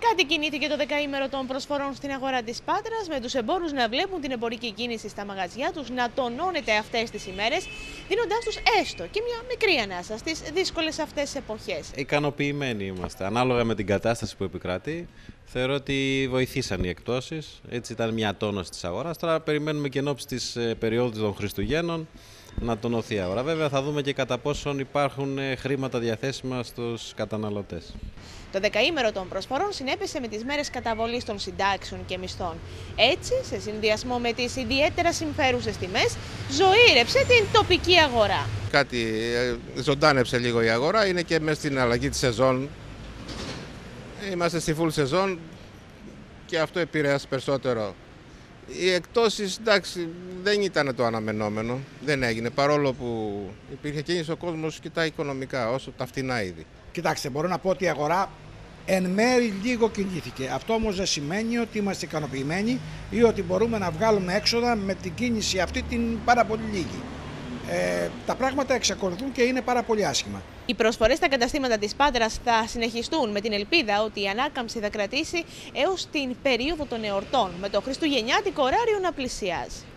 Κάτι κινήθηκε το δεκαήμερο των προσφορών στην αγορά της Πάτρας, με τους εμπόρους να βλέπουν την εμπορική κίνηση στα μαγαζιά τους να τονώνεται αυτές τις ημέρες, δίνοντάς τους έστω και μια μικρή ανάσα στις δύσκολες αυτές εποχές. Ικανοποιημένοι είμαστε. Ανάλογα με την κατάσταση που επικρατεί, θεωρώ ότι βοηθήσαν οι εκτόσεις. Έτσι ήταν μια τόνωση της αγοράς. Τώρα περιμένουμε και ενόψει της περίοδου των Χριστουγέννων να τονωθεί η αγορά. Βέβαια θα δούμε και κατά πόσον υπάρχουν χρήματα διαθέσιμα στους καταναλωτές. Το δεκαήμερο των προσφορών συνέπεσε με τις μέρες καταβολής των συντάξεων και μισθών. Έτσι, σε συνδυασμό με τις ιδιαίτερα συμφέρουσες τιμές, ζωήρεψε την τοπική αγορά. Κάτι ζωντάνεψε λίγο η αγορά, είναι και μέσα στην αλλαγή της σεζόν. Είμαστε στη full σεζόν και αυτό επηρέασε περισσότερο. Οι εκτόσεις, εντάξει, δεν ήταν το αναμενόμενο, δεν έγινε, παρόλο που υπήρχε κίνηση, ο κόσμος κοιτάει οικονομικά, όσο τα φτηνά είδη. Κοιτάξτε, μπορώ να πω ότι η αγορά εν μέρη λίγο κινήθηκε. Αυτό όμως δεν σημαίνει ότι είμαστε ικανοποιημένοι ή ότι μπορούμε να βγάλουμε έξοδα με την κίνηση αυτή την πάρα πολύ λίγη. Τα πράγματα εξακολουθούν και είναι πάρα πολύ άσχημα. Οι προσφορές στα καταστήματα της Πάτρας θα συνεχιστούν με την ελπίδα ότι η ανάκαμψη θα κρατήσει έως την περίοδο των εορτών, με το χριστουγεννιάτικο ωράριο να πλησιάζει.